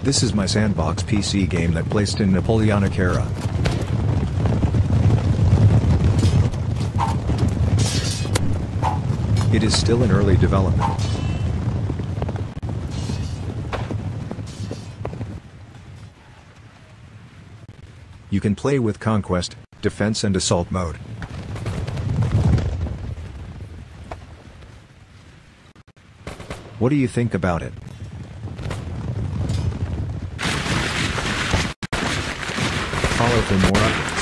This is my sandbox PC game that placed in Napoleonic era. It is still in early development. You can play with Conquest, Defense and Assault mode. What do you think about it? Follow for more updates.